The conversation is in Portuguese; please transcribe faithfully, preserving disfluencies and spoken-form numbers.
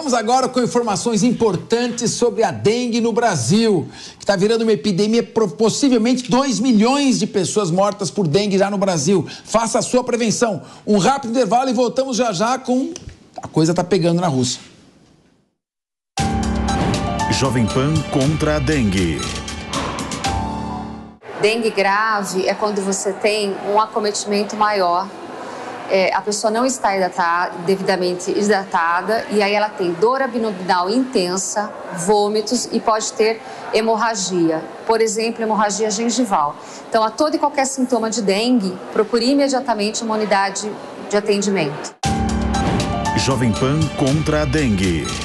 Vamos agora com informações importantes sobre a dengue no Brasil, que está virando uma epidemia, possivelmente dois milhões de pessoas mortas por dengue já no Brasil. Faça a sua prevenção. Um rápido intervalo e voltamos já já com... A coisa está pegando na Rússia. Jovem Pan contra a dengue. Dengue grave é quando você tem um acometimento maior. É, a pessoa não está hidratada, devidamente hidratada, e aí ela tem dor abdominal intensa, vômitos e pode ter hemorragia, por exemplo, hemorragia gengival. Então, a todo e qualquer sintoma de dengue, procure imediatamente uma unidade de atendimento. Jovem Pan contra a dengue.